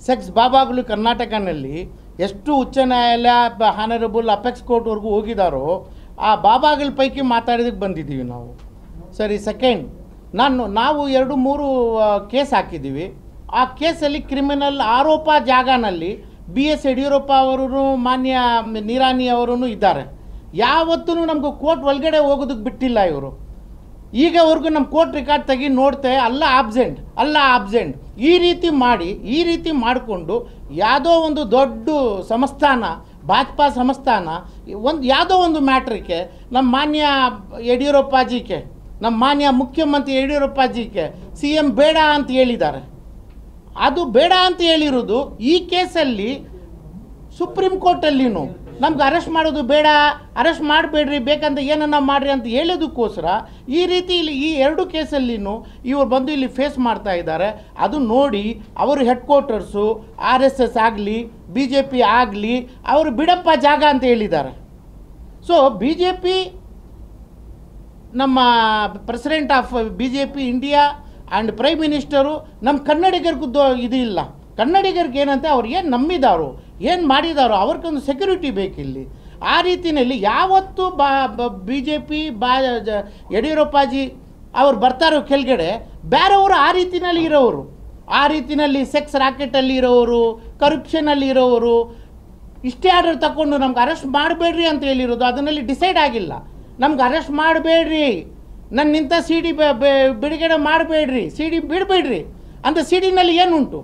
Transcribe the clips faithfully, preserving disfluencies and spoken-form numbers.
Sex ಬಾಬಾಗಳು ಕರ್ನಾಟಕನಲ್ಲಿ ಎಷ್ಟು ಉಚ್ಚ ನ್ಯಾಯಾಲಯ ಹಾನರಬಲ್ ಅಪೆಕ್ಸ್ ಕೋರ್ಟ್ವರೆಗೂ ಹೋಗಿದ್ದಾರೋ ಆ ಬಾಬಾಗಳ ಪೈಕಿ ಮಾತಾಡೋದಕ್ಕೆ ಬಂದಿದ್ದೀವಿ ನಾವು. ಸರಿ, ಸೆಕೆಂಡ್, ನಾನು ನಾವು ಎರಡು ಮೂರು ಕೇಸ್ ಹಾಕಿದ್ದೀವಿ. ಆ ಕೇಸಲ್ಲಿ ಕ್ರಿಮಿನಲ್ ಆರೋಪ ಜಾಗನಲ್ಲಿ ಬಿ ಎಸ್ ಯಡಿಯೂರಪ್ಪ ಅವರು, ಮಾನ್ಯ ನಿರಾನಿ ಅವರೂ ಇದ್ದಾರೆ. ಯಾವತ್ತೂ ನಮಗೂ ಕೋರ್ಟ್ ಒಳಗಡೆ ಹೋಗೋದಕ್ಕೆ ಬಿಟ್ಟಿಲ್ಲ ಇವರು. ಈಗವರೆಗೂ ನಮ್ಮ ಕೋರ್ಟ್ ರೆಕಾರ್ಡ್ ತೆಗಿ ನೋಡ್ತೆ, ಅಲ್ಲ ಆಬ್ಸೆಂಟ್, ಅಲ್ಲ ಆಬ್ಸೆಂಟ್, ಈ ರೀತಿ ಮಾಡಿ ಈ ರೀತಿ ಮಾಡಿಕೊಂಡು ಯಾವುದೋ ಒಂದು ದೊಡ್ಡ ಸಂಸ್ಥಾನ, ಭಾಜಪಾ ಸಂಸ್ಥಾನ, ಒಂದು ಯಾವುದೋ ಒಂದು ಮ್ಯಾಟ್ರಿಗೆ ನಮ್ಮ ಮಾನ್ಯ ಯಡಿಯೂರಪ್ಪಾಜಿಗೆ, ನಮ್ಮ ಮಾನ್ಯ ಮುಖ್ಯಮಂತ್ರಿ ಯಡಿಯೂರಪ್ಪಾಜಿಗೆ ಸಿ ಎಂ ಬೇಡ ಅಂತ ಹೇಳಿದ್ದಾರೆ. ಅದು ಬೇಡ ಅಂತ ಹೇಳಿರೋದು ಈ ಕೇಸಲ್ಲಿ ಸುಪ್ರೀಂ ಕೋರ್ಟಲ್ಲಿನೂ ನಮ್ಗೆ ಅರೆಸ್ಟ್ ಮಾಡೋದು ಬೇಡ, ಅರೆಸ್ಟ್ ಮಾಡಬೇಡ್ರಿ, ಬೇಕಂತ ಏನನ್ನ ಮಾಡಿರಿ ಅಂತ ಹೇಳೋದಕ್ಕೋಸ್ಕರ ಈ ರೀತಿ ಇಲ್ಲಿ ಈ ಎರಡು ಕೇಸಲ್ಲಿನೂ ಇವರು ಬಂದು ಇಲ್ಲಿ ಫೇಸ್ ಮಾಡ್ತಾ ಇದ್ದಾರೆ. ಅದು ನೋಡಿ ಅವರು headquarters R S S ಆಗಲಿ ಬಿ ಜೆ ಪಿ ಆಗಲಿ ಅವರು ಬಿಡಪ್ಪ ಜಾಗ ಅಂತ ಹೇಳಿದ್ದಾರೆ. ಸೊ ಬಿ ಜೆ ಪಿ ನಮ್ಮ president of B J P India and prime minister ನಮ್ಮ ಕನ್ನಡಿಗರಿಗೂ ಇದು ಇಲ್ಲ. ಕನ್ನಡಿಗರಿಗೆ ಏನಂತೆ ಅವ್ರು ಏನು ನಂಬಿದಾರೋ, ಏನು ಮಾಡಿದಾರೋ ಅವ್ರಿಗೊಂದು ಸೆಕ್ಯೂರಿಟಿ ಬೇಕಿಲ್ಲಿ. ಆ ರೀತಿಯಲ್ಲಿ ಯಾವತ್ತು ಬಾ ಬಿ ಜೆ ಪಿ ಬಾ ಯಡಿಯೂರಪ್ಪಾಜಿ ಅವ್ರು ಬರ್ತಾರೋ ಕೆಳಗಡೆ, ಬೇರೆಯವರು ಆ ರೀತಿಯಲ್ಲಿ ಇರೋರು, ಆ ರೀತಿಯಲ್ಲಿ ಸೆಕ್ಸ್ ರಾಕೆಟಲ್ಲಿ ಇರೋರು, ಕರಪ್ಷನಲ್ಲಿ ಇರೋರು, ಇಷ್ಟೇ ಆರ್ಡರ್ ತಗೊಂಡು ನಮ್ಗೆ ಅರೆಸ್ಟ್ ಮಾಡಬೇಡ್ರಿ ಅಂತ ಹೇಳಿರೋದು ಅದನ್ನಲ್ಲಿ ಡಿಸೈಡ್ ಆಗಿಲ್ಲ. ನಮ್ಗೆ ಅರೆಸ್ಟ್ ಮಾಡಬೇಡ್ರಿ, ನನ್ನ ನಿಂತ ಸಿ ಡಿ ಬಿಡುಗಡೆ ಮಾಡಬೇಡ್ರಿ, ಸಿ ಡಿ ಬಿಡಬೇಡ್ರಿ ಅಂತ ಸಿ ಡಿನಲ್ಲಿ ಏನುಂಟು?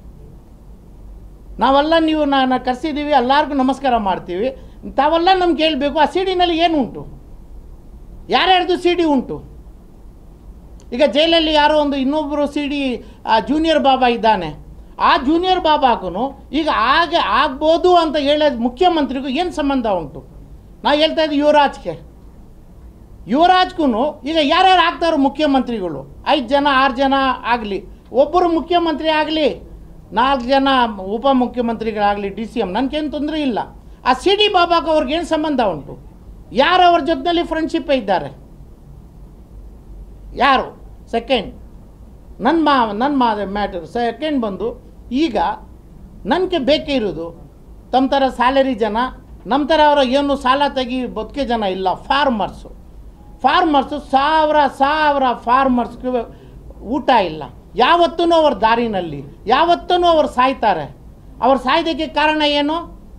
ನಾವೆಲ್ಲ ನೀವು ನಾನು ಕರೆಸಿದ್ದೀವಿ, ಎಲ್ಲರಿಗೂ ನಮಸ್ಕಾರ ಮಾಡ್ತೀವಿ, ತಾವೆಲ್ಲ ನಮ್ಗೆ ಕೇಳಬೇಕು ಆ ಸಿ ಡಿನಲ್ಲಿ ಏನು ಉಂಟು, ಯಾರ್ಯಾರ್ದು ಸಿ ಡಿ ಉಂಟು? ಈಗ ಜೈಲಲ್ಲಿ ಯಾರೋ ಒಂದು ಇನ್ನೊಬ್ಬರು ಸಿ ಡಿ ಜೂನಿಯರ್ ಬಾಬಾ ಇದ್ದಾನೆ, ಆ ಜೂನಿಯರ್ ಬಾಬಾಗೂ ಈಗ ಹಾಗೆ ಆಗ್ಬೋದು ಅಂತ ಹೇಳೋದು ಮುಖ್ಯಮಂತ್ರಿಗೂ ಏನು ಸಂಬಂಧ ಉಂಟು? ನಾವು ಹೇಳ್ತಾ ಇದ್ದೀವಿ ಯುವರಾಜ್ಗೆ, ಯುವರಾಜ್ಗೂ ಈಗ ಯಾರ್ಯಾರು ಆಗ್ತಾರೋ ಮುಖ್ಯಮಂತ್ರಿಗಳು, ಐದು ಜನ ಆರು ಜನ ಆಗಲಿ, ಒಬ್ಬರು ಮುಖ್ಯಮಂತ್ರಿ ಆಗಲಿ, ನಾಲ್ಕು ಜನ ಉಪಮುಖ್ಯಮಂತ್ರಿಗಳಾಗಲಿ, ಡಿ ಸಿ ಎಮ್, ನನಗೇನು ತೊಂದರೆ ಇಲ್ಲ. ಆ ಸಿ ಡಿ ಬಾಬಾಗೆ ಅವ್ರಿಗೇನು ಸಂಬಂಧ ಉಂಟು? ಯಾರು ಅವ್ರ ಜೊತೆಯಲ್ಲಿ ಫ್ರೆಂಡ್ಶಿಪ್ ಇದ್ದಾರೆ? ಯಾರು? ಸೆಕೆಂಡ್, ನನ್ನ ಮಾ ನನ್ನ ಮಾ ಮ್ಯಾಟರ್ ಸೆಕೆಂಡ್ ಬಂದು, ಈಗ ನನಗೆ ಬೇಕೇ ಇರೋದು ತಮ್ಮ ಥರ ಸ್ಯಾಲರಿ ಜನ, ನಮ್ಮ ಥರ ಅವರ ಏನು ಸಾಲ ತೆಗಿ ಬದುಕೆ ಜನ ಇಲ್ಲ. ಫಾರ್ಮರ್ಸು ಫಾರ್ಮರ್ಸು ಸಾವಿರ ಸಾವಿರ ಫಾರ್ಮರ್ಸ್ಗೆ ಊಟ ಇಲ್ಲ. ಯಾವತ್ತೂ ಅವ್ರ ದಾರಿನಲ್ಲಿ ಯಾವತ್ತೂ ಅವ್ರು ಸಾಯ್ತಾರೆ. ಅವ್ರು ಸಾಯ್ದಕ್ಕೆ ಕಾರಣ ಏನು?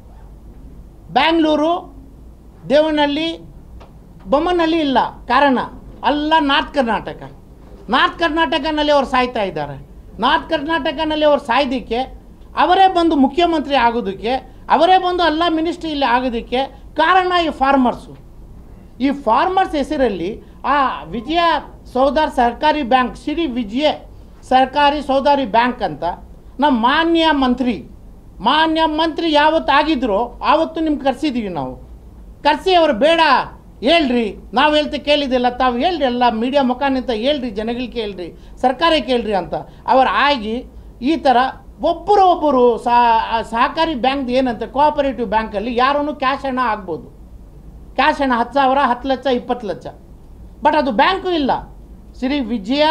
ಬ್ಯಾಂಗ್ಳೂರು, ದೇವನಹಳ್ಳಿ, ಬೊಮ್ಮನಹಳ್ಳಿ ಇಲ್ಲ ಕಾರಣ ಅಲ್ಲ, ನಾರ್ತ್ ಕರ್ನಾಟಕ. ನಾರ್ತ್ ಕರ್ನಾಟಕನಲ್ಲಿ ಅವ್ರು ಸಾಯ್ತಾ ಇದ್ದಾರೆ. ನಾರ್ತ್ ಕರ್ನಾಟಕನಲ್ಲಿ ಅವ್ರು ಸಾಯ್ದಕ್ಕೆ, ಅವರೇ ಬಂದು ಮುಖ್ಯಮಂತ್ರಿ ಆಗೋದಕ್ಕೆ, ಅವರೇ ಬಂದು ಎಲ್ಲ ಮಿನಿಸ್ಟ್ರಿ ಇಲ್ಲಿ ಆಗೋದಕ್ಕೆ ಕಾರಣ ಈ ಫಾರ್ಮರ್ಸು. ಈ ಫಾರ್ಮರ್ಸ್ ಹೆಸರಲ್ಲಿ ಆ ವಿಜಯ ಸೌದಾರ್ ಸರ್ಕಾರಿ ಬ್ಯಾಂಕ್, ಶ್ರೀ ವಿಜಯ ಸರ್ಕಾರಿ ಸೌದಾರಿ ಬ್ಯಾಂಕ್ ಅಂತ ನಮ್ಮ ಮಾನ್ಯ ಮಂತ್ರಿ ಮಾನ್ಯ ಮಂತ್ರಿ ಯಾವತ್ತು ಆಗಿದ್ರೋ ಆವತ್ತು ನಿಮ್ಗೆ ಕರೆಸಿದ್ದೀವಿ ನಾವು. ಕರೆಸಿ ಅವರು ಬೇಡ ಹೇಳ್ರಿ, ನಾವು ಹೇಳ್ತೆ ಕೇಳಿದಿಲ್ಲ, ತಾವು ಹೇಳ್ರಿ, ಎಲ್ಲ ಮೀಡಿಯಾ ಮುಖಾಂತರ ಹೇಳ್ರಿ, ಜನಗಳಿಗೆ ಕೇಳ್ರಿ, ಸರ್ಕಾರ ಕೇಳ್ರಿ ಅಂತ ಅವ್ರು ಆಗಿ ಈ ಥರ ಒಬ್ಬರು ಒಬ್ಬರು ಸಹಕಾರಿ ಬ್ಯಾಂಕ್ ಏನಂತೆ ಕೋಆಪರೇಟಿವ್ ಬ್ಯಾಂಕಲ್ಲಿ ಯಾರೂ ಕ್ಯಾಶ್ ಹಣ ಆಗ್ಬೋದು, ಕ್ಯಾಶ್ ಹಣ ಹತ್ತು ಸಾವಿರ ಹತ್ತು ಲಕ್ಷ ಇಪ್ಪತ್ತು ಲಕ್ಷ, ಬಟ್ ಅದು ಬ್ಯಾಂಕು ಇಲ್ಲ. ಶ್ರೀ ವಿಜಯ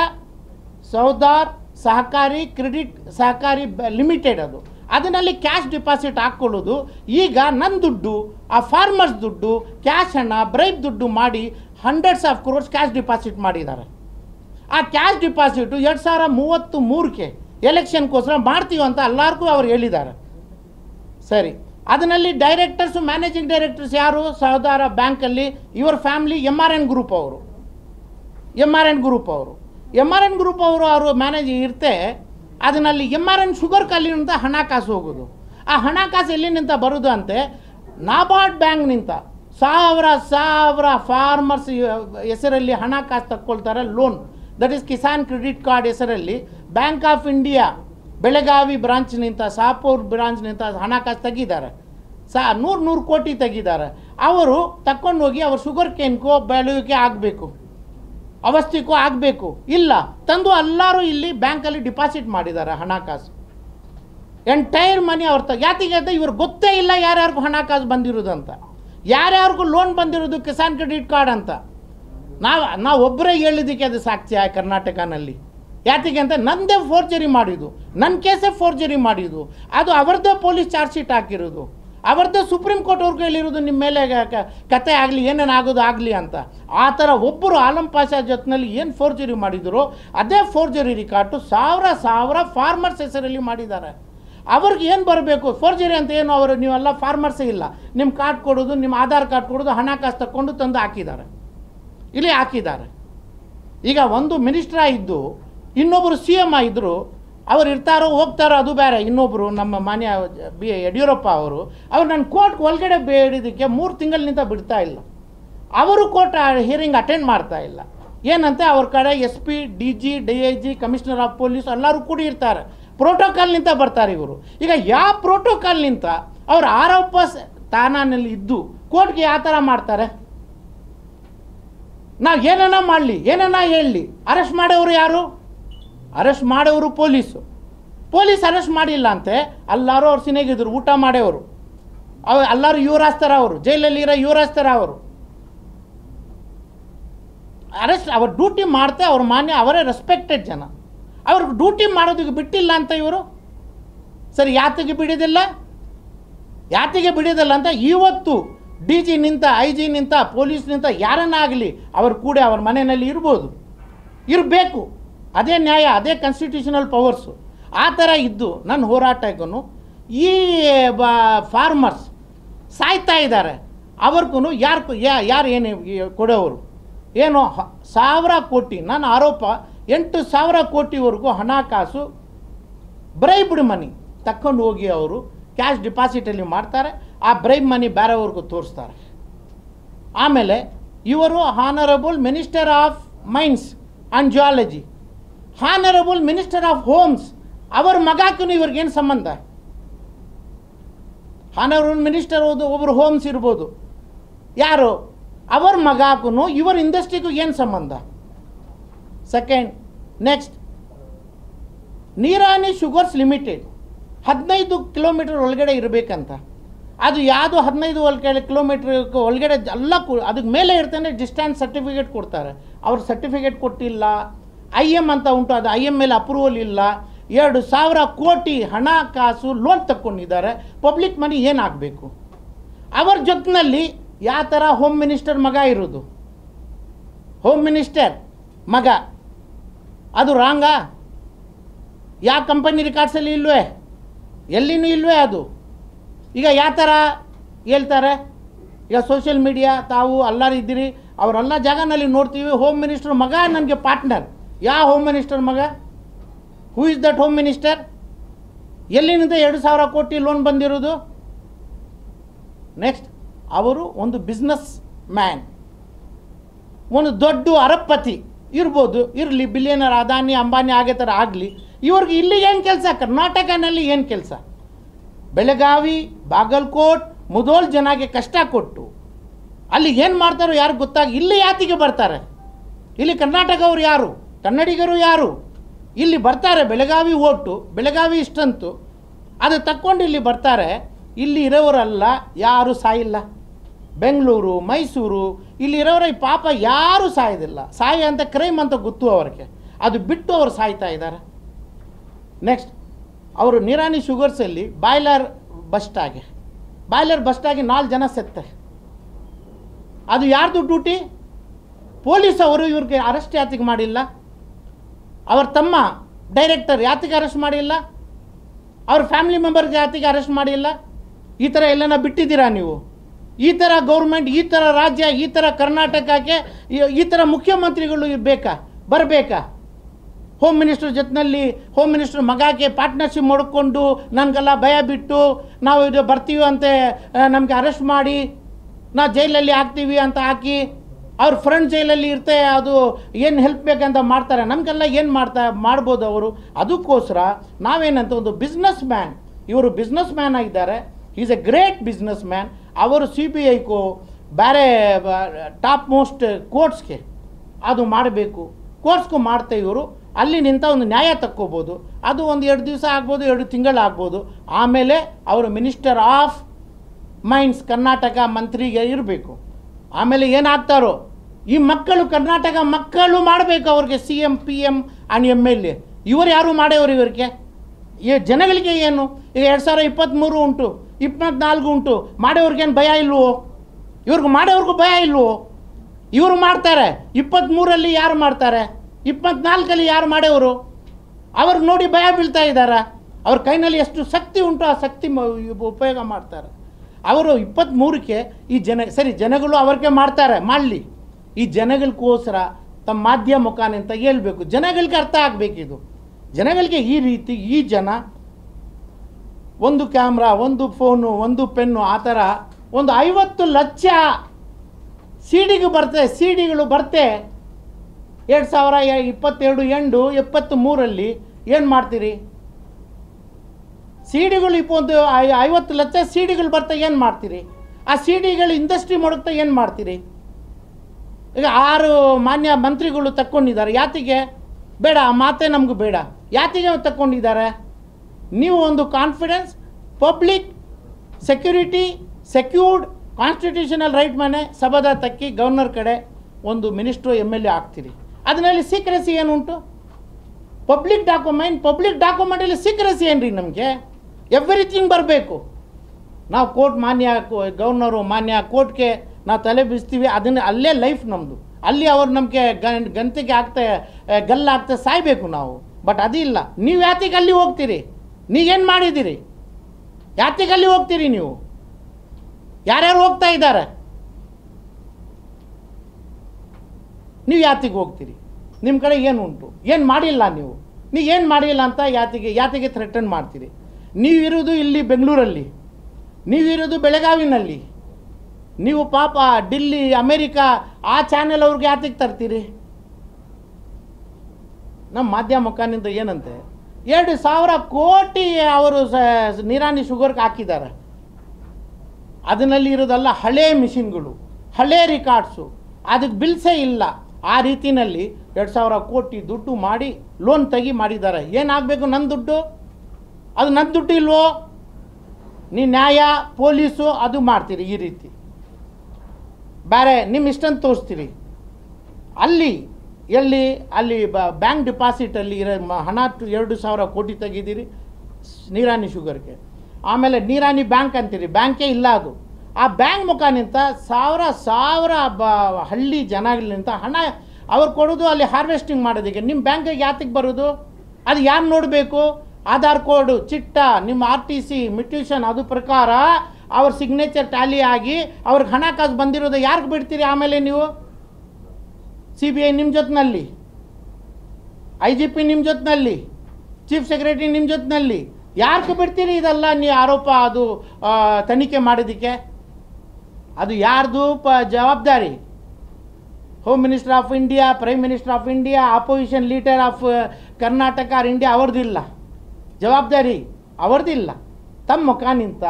ಸೌದಾರ್ ಸಹಕಾರಿ ಕ್ರೆಡಿಟ್ ಸಹಕಾರಿ ಲಿಮಿಟೆಡ್ ಅದು, ಅದರಲ್ಲಿ ಕ್ಯಾಶ್ ಡಿಪಾಸಿಟ್ ಹಾಕ್ಕೊಳ್ಳೋದು. ಈಗ ನನ್ನ ದುಡ್ಡು, ಆ ಫಾರ್ಮರ್ಸ್ ದುಡ್ಡು, ಕ್ಯಾಶ್ ಹಣ, ಬ್ರೈಬ್ ದುಡ್ಡು ಮಾಡಿ hundreds of crores cash deposit ಮಾಡಿದ್ದಾರೆ. ಆ ಕ್ಯಾಶ್ ಡಿಪಾಸಿಟು ಎರಡು ಸಾವಿರ ಮೂವತ್ತು ಮೂರಕ್ಕೆ ಎಲೆಕ್ಷನ್ಗೋಸ್ಕರ ಮಾಡ್ತೀವಿ ಅಂತ ಎಲ್ಲರಿಗೂ ಅವ್ರು ಹೇಳಿದ್ದಾರೆ. ಸರಿ, ಅದರಲ್ಲಿ ಡೈರೆಕ್ಟರ್ಸು, ಮ್ಯಾನೇಜಿಂಗ್ ಡೈರೆಕ್ಟರ್ಸ್ ಯಾರು? ಸಹಕಾರ ಬ್ಯಾಂಕಲ್ಲಿ ಇವರ family M R N group ಅವರು ಎಮ್ ಆರ್ ಎನ್ ಗ್ರೂಪ್ ಅವರು ಎಮ್ ಆರ್ ಎನ್ ಗ್ರೂಪ್ ಅವರು ಅವರು ಮ್ಯಾನೇಜ್ ಇರ್ತೆ. ಅದರಲ್ಲಿ ಎಮ್ ಆರ್ ಎನ್ ಶುಗರ್ ಕಲ್ಲಿನಿಂದ ಹಣಕಾಸು ಹೋಗೋದು. ಆ ಹಣಕಾಸು ಎಲ್ಲಿನಿಂದ ಬರೋದು ಅಂತೆ? ನಾಬಾರ್ಡ್ ಬ್ಯಾಂಕ್ನಿಂದ ಸಾವಿರ ಸಾವಿರ ಫಾರ್ಮರ್ಸ್ ಹೆಸರಲ್ಲಿ ಹಣಕಾಸು ತಕ್ಕೊಳ್ತಾರೆ, loan, that is Kisan credit card ಹೆಸರಲ್ಲಿ. ಬ್ಯಾಂಕ್ ಆಫ್ ಇಂಡಿಯಾ ಬೆಳಗಾವಿ ಬ್ರಾಂಚ್ನಿಂದ, ಸಾಪೂರ್ ಬ್ರಾಂಚ್ನಿಂದ ಹಣಕಾಸು ತೆಗಿದ್ದಾರೆ, ಸಾ ನೂರು ನೂರು ಕೋಟಿ ತೆಗಿದ್ದಾರೆ. ಅವರು ತಕ್ಕೊಂಡು ಹೋಗಿ ಅವ್ರು ಶುಗರ್ ಕೇನ್ಕೋ ಬೆಳೆಯೋಕೆ ಆಗಬೇಕು, ಅವಸ್ಥಿಕೋ ಆಗಬೇಕು, ಇಲ್ಲ ತಂದು ಎಲ್ಲರೂ ಇಲ್ಲಿ ಬ್ಯಾಂಕಲ್ಲಿ ಡಿಪಾಸಿಟ್ ಮಾಡಿದ್ದಾರೆ ಹಣಕಾಸು. ಎಂಟೈರ್ ಮನಿ ಅವ್ರ ತ ಯಾತಿಗೆ ಅಂತ ಇವ್ರಿಗೆ ಗೊತ್ತೇ ಇಲ್ಲ ಯಾರ್ಯಾರಿಗೂ ಹಣಕಾಸು ಬಂದಿರೋದು ಅಂತ, ಯಾರ್ಯಾರಿಗೂ ಲೋನ್ ಬಂದಿರೋದು ಕಿಸಾನ್ ಕ್ರೆಡಿಟ್ ಕಾರ್ಡ್ ಅಂತ. ನಾವು ನಾವು ಒಬ್ಬರೇ ಹೇಳಿದ್ದಕ್ಕೆ ಅದು ಸಾಕ್ಷಿ ಕರ್ನಾಟಕನಲ್ಲಿ. ಯಾತಿಗೆ ಅಂತ ನಂದೇ ಫೋರ್ಜರಿ ಮಾಡಿದ್ದು, ನನ್ನ ಕೇಸೇ ಫೋರ್ಜರಿ ಮಾಡಿದ್ದು, ಅದು ಅವರದ್ದೇ ಪೊಲೀಸ್ ಚಾರ್ಜ್ ಶೀಟ್ ಹಾಕಿರೋದು, ಅವರದ್ದೇ ಸುಪ್ರೀಂ ಕೋರ್ಟ್ ಅವ್ರಿಗೆ ಹೇಳಿರೋದು ನಿಮ್ಮ ಮೇಲೆ ಕತೆ ಆಗಲಿ ಏನೇನು ಆಗೋದು ಆಗಲಿ ಅಂತ. ಆ ಥರ ಒಬ್ಬರು ಆಲಂ ಪಾಷಾ ಜೊತೆಯಲ್ಲಿ ಏನು ಫೋರ್ಜರಿ ಮಾಡಿದ್ರು ಅದೇ ಫೋರ್ಜರಿ ರಿಕಾರ್ಡು ಸಾವಿರ ಸಾವಿರ ಫಾರ್ಮರ್ಸ್ ಹೆಸರಲ್ಲಿ ಮಾಡಿದ್ದಾರೆ. ಅವ್ರಿಗೆ ಏನು ಬರಬೇಕು? ಫೋರ್ಜರಿ ಅಂತ ಏನು, ಅವರು ನೀವೆಲ್ಲ ಫಾರ್ಮರ್ಸೇ ಇಲ್ಲ, ನಿಮ್ಮ ಕಾರ್ಡ್ ಕೊಡೋದು, ನಿಮ್ಮ ಆಧಾರ್ ಕಾರ್ಡ್ ಕೊಡೋದು, ಹಣಕಾಸು ತಗೊಂಡು ತಂದು ಹಾಕಿದ್ದಾರೆ, ಇಲ್ಲಿ ಹಾಕಿದ್ದಾರೆ. ಈಗ ಒಂದು ಮಿನಿಸ್ಟ್ರ ಇದ್ದು ಇನ್ನೊಬ್ಬರು ಸಿ ಎಮ್ ಆಗಿದ್ದರು, ಅವ್ರು ಇರ್ತಾರೋ ಹೋಗ್ತಾರೋ ಅದು ಬೇರೆ. ಇನ್ನೊಬ್ಬರು ನಮ್ಮ ಮಾನ್ಯ ಬಿ ಯಡಿಯೂರಪ್ಪ ಅವರು ಅವ್ರು ನನ್ನ ಕೋರ್ಟ್ ಒಳಗಡೆ ಬೇಡಿದ್ದಕ್ಕೆ ಮೂರು ತಿಂಗಳಿನಿಂದ ಬಿಡ್ತಾ ಇಲ್ಲ, ಅವರು ಕೋರ್ಟ್ ಹಿಯರಿಂಗ್ ಅಟೆಂಡ್ ಮಾಡ್ತಾ ಇಲ್ಲ. ಏನಂತೆ ಅವ್ರ ಕಡೆ S P, D G, D I G, commissioner of police ಎಲ್ಲರೂ ಕೂಡಿ ಇರ್ತಾರೆ, ಪ್ರೋಟೋಕಾಲ್ನಿಂದ ಬರ್ತಾರೆ ಇವರು. ಈಗ ಯಾವ ಪ್ರೋಟೋಕಾಲ್ನಿಂದ ಅವ್ರ ಆರೋಪ ತಾನಲ್ಲಿ ಇದ್ದು ಕೋರ್ಟ್ಗೆ ಯಾವ ಥರ ಮಾಡ್ತಾರೆ? ನಾವು ಏನನ್ನ ಮಾಡಲಿ, ಏನನ್ನ ಹೇಳಲಿ, ಅರೆಸ್ಟ್ ಮಾಡೋರು ಯಾರು? ಅರೆಸ್ಟ್ ಮಾಡೋರು ಪೊಲೀಸು. ಪೊಲೀಸ್ ಅರೆಸ್ಟ್ ಮಾಡಿಲ್ಲ ಅಂತೆ, ಎಲ್ಲರೂ ಅವ್ರು ಸಿನೆಗಿದ್ರು, ಊಟ ಮಾಡೋರು ಅವ್ರು ಎಲ್ಲರೂ ಇವ್ರಾಸ್ತಾರ, ಅವರು ಜೈಲಲ್ಲಿರೋ ಇವ್ರಾಸ್ತಾರ. ಅವರು ಅರೆಸ್ಟ್ ಅವ್ರ ಡ್ಯೂಟಿ ಮಾಡ್ತಾ ಅವ್ರ ಮಾನ್ಯ ಅವರೇ ರೆಸ್ಪೆಕ್ಟೆಡ್ ಜನ, ಅವ್ರಿಗೆ ಡ್ಯೂಟಿ ಮಾಡೋದಕ್ಕೆ ಬಿಟ್ಟಿಲ್ಲ ಅಂತ ಇವರು. ಸರಿ, ಯಾತಿಗೆ ಬಿಡೋದಿಲ್ಲ, ಯಾತಿಗೆ ಬಿಡೋದಿಲ್ಲ ಅಂತ ಇವತ್ತು ಡಿ ಜಿ ನಿಂತ, ಐ ಜಿ ನಿಂತ, ಪೊಲೀಸ್ ನಿಂತ ಯಾರನ್ನಾಗಲಿ ಅವ್ರ ಕೂಡ ಅವ್ರ ಮನೆಯಲ್ಲಿ ಇರ್ಬೋದು, ಇರಬೇಕು. ಅದೇ ನ್ಯಾಯ, ಅದೇ ಕಾನ್ಸ್ಟಿಟ್ಯೂಷನಲ್ ಪವರ್ಸು. ಆ ಥರ ಇದ್ದು ನನ್ನ ಹೋರಾಟಕ್ಕೂ ಈ ಬ ಫಾರ್ಮರ್ಸ್ ಸಾಯ್ತಾ ಇದ್ದಾರೆ, ಅವ್ರಿಗೂ ಯಾರು ಯಾರು ಏನು ಕೊಡೋರು ಏನು ಸಾವಿರ ಕೋಟಿ, ನನ್ನ ಆರೋಪ ಎಂಟು ಸಾವಿರ ಕೋಟಿವರೆಗೂ ಹಣಕಾಸು ಬ್ರೈಬ್ಡ್ ಮನಿ ತಕ್ಕೊಂಡು ಹೋಗಿ ಅವರು ಕ್ಯಾಶ್ ಡಿಪಾಸಿಟಲ್ಲಿ ಮಾಡ್ತಾರೆ, ಆ ಬ್ರೈಬ್ ಮನಿ ಬೇರೆಯವ್ರಿಗೂ ತೋರಿಸ್ತಾರೆ. ಆಮೇಲೆ ಇವರು honourable minister of mines and geology, honourable minister of homes, ಅವರ ಮಗಕ್ಕೂ ಇವ್ರಿಗೇನು ಸಂಬಂಧ? ಹಾನರಬಲ್ ಮಿನಿಸ್ಟರ್ ಓದು ಒಬ್ಬರು ಹೋಮ್ಸ್ ಇರ್ಬೋದು, ಯಾರು ಅವರ ಮಗಕ್ಕೂ ಇವರ ಇಂಡಸ್ಟ್ರಿಗೂ ಏನು ಸಂಬಂಧ? Second, next, Nirani sugars limited ಹದಿನೈದು ಕಿಲೋಮೀಟರ್ ಒಳಗಡೆ ಇರಬೇಕಂತ. ಅದು ಯಾವುದು ಹದಿನೈದು ಒಳಗಡೆ ಕಿಲೋಮೀಟ್ರ್ ಒಳಗಡೆ ಎಲ್ಲ ಅದಕ್ಕೆ ಮೇಲೆ ಇರ್ತಾನೆ ಡಿಸ್ಟೆನ್ಸ್ ಸರ್ಟಿಫಿಕೇಟ್ ಕೊಡ್ತಾರೆ. ಅವ್ರು ಸರ್ಟಿಫಿಕೇಟ್ ಕೊಟ್ಟಿಲ್ಲ. ಐ ಎಮ್ ಅಂತ ಉಂಟು, ಅದು ಐ ಎಮ್ ಮೇಲೆ ಅಪ್ರೂವಲ್ ಇಲ್ಲ. ಎರಡು ಸಾವಿರ ಕೋಟಿ ಹಣಕಾಸು ಲೋನ್ ತಗೊಂಡಿದ್ದಾರೆ. ಪಬ್ಲಿಕ್ ಮನಿ ಏನಾಗಬೇಕು? ಅವರ ಜೊತೆಯಲ್ಲಿ ಯಾವ ಥರ ಹೋಮ್ ಮಿನಿಸ್ಟರ್ ಮಗ ಇರೋದು? ಹೋಮ್ ಮಿನಿಸ್ಟರ್ ಮಗ ಅದು ರಾಂಗಾ? ಯಾವ ಕಂಪನಿ ರಿಕಾರ್ಡ್ಸಲ್ಲಿ ಇಲ್ವೇ? ಎಲ್ಲಿನೂ ಇಲ್ವೇ ಅದು. ಈಗ ಯಾವ ಥರ ಹೇಳ್ತಾರೆ? ಈಗ ಸೋಷಿಯಲ್ ಮೀಡಿಯಾ ತಾವು ಎಲ್ಲರೂ ಇದ್ದೀರಿ, ಅವರೆಲ್ಲ ಜಾಗನಲ್ಲಿ ನೋಡ್ತೀವಿ, ಹೋಮ್ ಮಿನಿಸ್ಟರ್ ಮಗ ನನಗೆ ಪಾರ್ಟ್ನರ್. ಯಾವ ಹೋಮ್ ಮಿನಿಸ್ಟರ್ ಮಗ? Who is that home minister? ಎಲ್ಲಿನಿಂದ ಎರಡು ಸಾವಿರ ಕೋಟಿ ಲೋನ್ ಬಂದಿರೋದು? ನೆಕ್ಸ್ಟ್, ಅವರು ಒಂದು ಬಿಸ್ನೆಸ್ ಮ್ಯಾನ್, ಒಂದು ದೊಡ್ಡ ಅರಬಪತಿ ಇರ್ಬೋದು, ಇರಲಿ, ಬಿಲಿಯನರ್ ಅದಾನಿ ಅಂಬಾನಿ ಆಗೇ ಥರ ಆಗಲಿ. ಇವ್ರಿಗೆ ಇಲ್ಲಿ ಏನು ಕೆಲಸ? ಕರ್ನಾಟಕನಲ್ಲಿ ಏನು ಕೆಲಸ? ಬೆಳಗಾವಿ, ಬಾಗಲಕೋಟ್, ಮುಧೋಲ್ ಜನಕ್ಕೆ ಕಷ್ಟ ಕೊಟ್ಟು ಅಲ್ಲಿ ಏನು ಮಾಡ್ತಾರೋ ಯಾರು ಗೊತ್ತಾಗಿ ಇಲ್ಲಿ ಯಾತಿಗೆ ಬರ್ತಾರೆ? ಇಲ್ಲಿ ಕರ್ನಾಟಕವ್ರು ಯಾರು? ಕನ್ನಡಿಗರು ಯಾರು? ಇಲ್ಲಿ ಬರ್ತಾರೆ, ಬೆಳಗಾವಿ ಓಟು, ಬೆಳಗಾವಿ ಇಷ್ಟಂತು ಅದು ತಕ್ಕೊಂಡು ಇಲ್ಲಿ ಬರ್ತಾರೆ. ಇಲ್ಲಿ ಇರೋವರೆಲ್ಲ ಯಾರು ಸಾಯಿಲ್ಲ. ಬೆಂಗಳೂರು, ಮೈಸೂರು ಇಲ್ಲಿರೋರ ಪಾಪ ಯಾರೂ ಸಾಯೋದಿಲ್ಲ. ಸಾಯ ಅಂತ ಕ್ರೈಮ್ ಅಂತ ಗೊತ್ತು ಅವ್ರಿಗೆ, ಅದು ಬಿಟ್ಟು ಅವರು ಸಾಯ್ತಾ ಇದ್ದಾರೆ. ನೆಕ್ಸ್ಟ್, ಅವರು ನೀರಾಣಿ ಶುಗರ್ಸಲ್ಲಿ ಬಾಯ್ಲರ್ ಬಸ್ಟಾಗಿ ಬಾಯ್ಲರ್ ಬಸ್ಟಾಗಿ ನಾಲ್ಕು ಜನ ಸತ್ತೆ. ಅದು ಯಾರ್ದು ಡ್ಯೂಟಿ? ಪೊಲೀಸ್ ಅವರು ಇವ್ರಿಗೆ ಅರೆಸ್ಟ್ ಯಾತಿಗೆ ಮಾಡಿಲ್ಲ? ಅವ್ರ ತಮ್ಮ ಡೈರೆಕ್ಟರ್ ಯಾತಿಗೆ ಅರೆಸ್ಟ್ ಮಾಡಿಲ್ಲ? ಅವ್ರ ಫ್ಯಾಮಿಲಿ ಮೆಂಬರ್ಗೆ ಯಾತಿಗೆ ಅರೆಸ್ಟ್ ಮಾಡಿಲ್ಲ? ಈ ಥರ ಎಲ್ಲನ ಬಿಟ್ಟಿದ್ದೀರಾ ನೀವು? ಈ ಥರ ಗೌರ್ಮೆಂಟ್, ಈ ಥರ ರಾಜ್ಯ, ಈ ಥರ ಕರ್ನಾಟಕಕ್ಕೆ ಈ ಥರ ಮುಖ್ಯಮಂತ್ರಿಗಳು ಬೇಕಾ? ಬರಬೇಕಾ? ಹೋಮ್ ಮಿನಿಸ್ಟರ್ ಜೊತೆಯಲ್ಲಿ ಹೋಮ್ ಮಿನಿಸ್ಟರ್ ಮಗಕ್ಕೆ ಪಾರ್ಟ್ನರ್ಶಿಪ್ ಮಾಡಿಕೊಂಡು ನನಗೆಲ್ಲ ಭಯ ಬಿಟ್ಟು ನಾವು ಇದು ಬರ್ತೀವಿ ಅಂತೆ, ನಮಗೆ ಅರೆಸ್ಟ್ ಮಾಡಿ ನಾವು ಜೈಲಲ್ಲಿ ಹಾಕ್ತೀವಿ ಅಂತ ಹಾಕಿ ಅವ್ರ ಫ್ರೆಂಡ್ ಜೈಲಲ್ಲಿ ಇರ್ತೆ, ಅದು ಏನು ಹೆಲ್ಪ್ ಬೇಕಂತ ಮಾಡ್ತಾರೆ. ನಮಗೆಲ್ಲ ಏನು ಮಾಡ್ತಾ ಮಾಡ್ಬೋದು ಅವರು? ಅದಕ್ಕೋಸ್ಕರ ನಾವೇನಂತ ಒಂದು ಬಿಸ್ನೆಸ್ ಮ್ಯಾನ್, ಇವರು ಬಿಸ್ನೆಸ್ ಮ್ಯಾನ್ ಆಗಿದ್ದಾರೆ, is a great businessman. ಅವರು ಸಿ ಬಿ ಐಗೂ ಬೇರೆ ಟಾಪ್ ಮೋಸ್ಟ್ ಕೋರ್ಟ್ಸ್ಗೆ ಅದು ಮಾಡಬೇಕು, ಕೋರ್ಟ್ಸ್ಗೂ ಮಾಡ್ತಾ ಇವರು ಅಲ್ಲಿ ನಿಂತ ಒಂದು ನ್ಯಾಯ ತಕ್ಕೋಬೋದು. ಅದು ಒಂದು ಎರಡು ದಿವಸ ಆಗ್ಬೋದು, ಎರಡು ತಿಂಗಳಾಗ್ಬೋದು. ಆಮೇಲೆ ಅವರು ಮಿನಿಸ್ಟರ್ ಆಫ್ ಮೈನ್ಸ್ ಕರ್ನಾಟಕ ಮಂತ್ರಿಗೆ ಇರಬೇಕು. ಆಮೇಲೆ ಏನಾಗ್ತಾರೋ ಈ ಮಕ್ಕಳು ಕರ್ನಾಟಕ ಮಕ್ಕಳು ಮಾಡಬೇಕು ಅವ್ರಿಗೆ C M P M and M L A. ಇವರು ಯಾರು ಮಾಡ್ಯವರು ಇವರಿಗೆ? ಈ ಜನಗಳಿಗೆ ಏನು ಈಗ ಎರಡು ಸಾವಿರ ಇಪ್ಪತ್ತ್ಮೂರು ಉಂಟು, ಇಪ್ಪತ್ನಾಲ್ಕು ಉಂಟು, ಮಾಡೋವ್ರಿಗೇನು ಭಯ ಇಲ್ವೋ? ಇವ್ರಿಗೆ ಮಾಡೋವ್ರಿಗೂ ಭಯ ಇಲ್ವೋ? ಇವರು ಮಾಡ್ತಾರೆ. ಇಪ್ಪತ್ತ್ಮೂರಲ್ಲಿ ಯಾರು ಮಾಡ್ತಾರೆ? ಇಪ್ಪತ್ನಾಲ್ಕಲ್ಲಿ ಯಾರು ಮಾಡೋರು? ಅವ್ರಿಗೆ ನೋಡಿ ಭಯ ಬೀಳ್ತಾ ಇದ್ದಾರೆ. ಅವ್ರ ಕೈನಲ್ಲಿ ಎಷ್ಟು ಶಕ್ತಿ ಉಂಟು ಆ ಶಕ್ತಿ ಉಪಯೋಗ ಮಾಡ್ತಾರೆ. ಅವರು ಇಪ್ಪತ್ತ್ಮೂರಕ್ಕೆ ಈ ಜನ ಸರಿ ಜನಗಳು ಅವ್ರಿಗೆ ಮಾಡ್ತಾರೆ, ಮಾಡಲಿ. ಈ ಜನಗಳಿಗೋಸ್ಕರ ತಮ್ಮ ಮಾಧ್ಯಮ ಮುಖಾನೆ ಅಂತ ಹೇಳ್ಬೇಕು, ಜನಗಳಿಗೆ ಅರ್ಥ ಆಗಬೇಕಿದು. ಜನಗಳಿಗೆ ಈ ರೀತಿ ಈ ಜನ ಒಂದು ಕ್ಯಾಮ್ರಾ, ಒಂದು ಫೋನು, ಒಂದು ಪೆನ್ನು, ಆ ಥರ ಒಂದು ಐವತ್ತು ಲಕ್ಷ ಸಿ ಡಿಗೆ ಬರ್ತೆ ಸಿ ಡಿಗಳು ಬರ್ತೆ ಎರಡು ಸಾವಿರ ಇಪ್ಪತ್ತೆರಡು ಎಂಡು ಎಪ್ಪತ್ತು ಮೂರಲ್ಲಿ ಏನು ಮಾಡ್ತೀರಿ? ಸಿ ಡಿಗಳು ಇಪ್ಪೊಂದು ಐವತ್ತು ಲಕ್ಷ ಸಿ ಡಿಗಳು ಬರ್ತಾ ಏನು ಮಾಡ್ತೀರಿ? ಆ ಸಿ ಡಿಗಳು ಇಂಡಸ್ಟ್ರಿ ಮಾಡುತ್ತಾ ಏನು ಮಾಡ್ತೀರಿ? ಈಗ ಆರು ಮಾನ್ಯ ಮಂತ್ರಿಗಳು ತಕ್ಕೊಂಡಿದ್ದಾರೆ. ಯಾತಿಗೆ ಬೇಡ? ಆ ಮಾತೇ ನಮಗೂ ಬೇಡ. ಯಾತಿಗೆ ತಕ್ಕೊಂಡಿದ್ದಾರೆ? ನೀವು ಒಂದು confidence, public security, secured constitutional right ಮನೆ ಸಬದ ತಕ್ಕಿ ಗವರ್ನರ್ ಕಡೆ ಒಂದು ಮಿನಿಸ್ಟ್ರು ಎಮ್ ಎಲ್ ಎ ಆಗ್ತೀರಿ. ಅದರಲ್ಲಿ ಸೀಕ್ರೆಸಿ ಏನುಂಟು? ಪಬ್ಲಿಕ್ ಡಾಕ್ಯುಮೆಂಟ್ ಪಬ್ಲಿಕ್ ಡಾಕ್ಯುಮೆಂಟಲ್ಲಿ ಸೀಕ್ರೆಸಿ ಏನು ರೀ? ನಮಗೆ ಎವ್ರಿಥಿಂಗ್ ಬರಬೇಕು. ನಾವು ಕೋರ್ಟ್ ಮಾನ್ಯ ಗವರ್ನರು ಮಾನ್ಯ ಕೋರ್ಟ್ಗೆ ನಾವು ತಲೆ ಬೀಸ್ತೀವಿ, ಅದನ್ನು ಅಲ್ಲೇ ಲೈಫ್ ನಮ್ಮದು. ಅಲ್ಲಿ ಅವ್ರು ನಮಗೆ ಗನ್ ಗಂತಿಗೆ ಆಗ್ತಾ ಗಲ್ಲಾಗ್ತಾ ಸಾಯಬೇಕು ನಾವು. ಬಟ್ ಅದಿಲ್ಲ. ನೀವು ಯಾತಿಗೆ ಅಲ್ಲಿ ಹೋಗ್ತೀರಿ? ನೀವೇನು ಮಾಡಿದ್ದೀರಿ? ಯಾತಿಗೆ ಅಲ್ಲಿ ಹೋಗ್ತೀರಿ ನೀವು? ಯಾರ್ಯಾರು ಹೋಗ್ತಾ ಇದ್ದಾರೆ? ನೀವು ಯಾತಿಗೆ ಹೋಗ್ತೀರಿ? ನಿಮ್ಮ ಕಡೆ ಏನು ಉಂಟು? ಏನು ಮಾಡಿಲ್ಲ ನೀವು? ನೀವು ಏನು ಮಾಡಿಲ್ಲ ಅಂತ ಯಾತಿಗೆ ಯಾತಿಗೆ ಥ್ರೆಟನ್ ಮಾಡ್ತೀರಿ? ನೀವಿರೋದು ಇಲ್ಲಿ ಬೆಂಗಳೂರಲ್ಲಿ, ನೀವಿರೋದು ಬೆಳಗಾವಿನಲ್ಲಿ, ನೀವು ಪಾಪ ಡಿಲ್ಲಿ ಅಮೇರಿಕಾ ಆ ಚಾನೆಲ್ ಅವ್ರಿಗೆ ಯಾತಿಗೆ ತರ್ತೀರಿ? ನಮ್ಮ ಮಾಧ್ಯಮ ಮುಖಾನಿಂದ ಏನಂತೆ ಎರಡು ಸಾವಿರ ಕೋಟಿ ಅವರು ನಿರಾನಿ ಶುಗರ್ಗೆ ಹಾಕಿದ್ದಾರೆ. ಅದರಲ್ಲಿ ಇರೋದಲ್ಲ ಹಳೇ ಮಿಷಿನ್ಗಳು, ಹಳೇ ರಿಕಾರ್ಡ್ಸು, ಅದಕ್ಕೆ ಬಿಲ್ಸೇ ಇಲ್ಲ. ಆ ರೀತಿಯಲ್ಲಿ ಎರಡು ಸಾವಿರ ಕೋಟಿ ದುಡ್ಡು ಮಾಡಿ ಲೋನ್ ತೆಗಿ ಮಾಡಿದ್ದಾರೆ. ಏನಾಗಬೇಕು? ನನ್ನ ದುಡ್ಡು, ಅದು ನನ್ನ ದುಡ್ಡು ಇಲ್ವೋ? ನೀ ನ್ಯಾಯ ಪೊಲೀಸು ಅದು ಮಾಡ್ತೀರಿ ಈ ರೀತಿ, ಬೇರೆ ನಿಮ್ಮ ಇಷ್ಟಂತ ತೋರಿಸ್ತೀರಿ. ಅಲ್ಲಿ ಎಲ್ಲಿ ಅಲ್ಲಿ ಬ್ಯಾಂಕ್ ಡಿಪಾಸಿಟಲ್ಲಿ ಇರೋ ಹಣ ಎರಡು ಸಾವಿರ ಕೋಟಿ ತೆಗಿದ್ದೀರಿ ನೀರಾನಿ ಶುಗರ್ಗೆ. ಆಮೇಲೆ ನೀರಾನಿ ಬ್ಯಾಂಕ್ ಅಂತೀರಿ, ಬ್ಯಾಂಕೇ ಇಲ್ಲ ಅದು. ಆ ಬ್ಯಾಂಕ್ ಮುಖಾನಿಂದ ಸಾವಿರ ಸಾವಿರ ಬ ಹಳ್ಳಿ ಜನಗಳಿಂದ ಹಣ ಅವ್ರು ಕೊಡೋದು ಅಲ್ಲಿ ಹಾರ್ವೆಸ್ಟಿಂಗ್ ಮಾಡೋದಕ್ಕೆ. ನಿಮ್ಮ ಬ್ಯಾಂಕಿಗೆ ಯಾತಿಗೆ ಬರೋದು? ಅದು ಯಾರು ನೋಡಬೇಕು? ಆಧಾರ್ ಕೋಡು, ಚಿಟ್ಟ, ನಿಮ್ಮ ಆರ್ ಟಿ ಸಿ, ಮ್ಯೂಟೇಷನ್ ಅದು ಪ್ರಕಾರ ಅವ್ರ ಸಿಗ್ನೇಚರ್ ಟ್ಯಾಲಿ ಆಗಿ ಅವ್ರಿಗೆ ಹಣಕಾಸು ಬಂದಿರೋದು ಯಾರಿಗೆ ಬಿಡ್ತೀರಿ? ಆಮೇಲೆ ನೀವು ಸಿ ಬಿ ಐ ನಿಮ್ಮ ಜೊತೆನಲ್ಲಿ, ಐ ಜಿ ಪಿ ನಿಮ್ಮ ಜೊತೆನಲ್ಲಿ, ಚೀಫ್ ಸೆಕ್ರೆಟರಿ ನಿಮ್ಮ ಜೊತೆನಲ್ಲಿ ಯಾರಿಗೆ ಬಿಡ್ತೀರಿ? ಇದೆಲ್ಲ ನೀವು ಆರೋಪ ಅದು ತನಿಖೆ ಮಾಡೋದಕ್ಕೆ ಅದು ಯಾರ್ದು ಪ ಜವಾಬ್ದಾರಿ? Home minister of India, prime minister of India, opposition leader of Karnataka or India ಅವ್ರದ್ದಿಲ್ಲ ಜವಾಬ್ದಾರಿ, ಅವ್ರದ್ದಿಲ್ಲ. ತಮ್ಮ ಮುಖಾನಿಂದ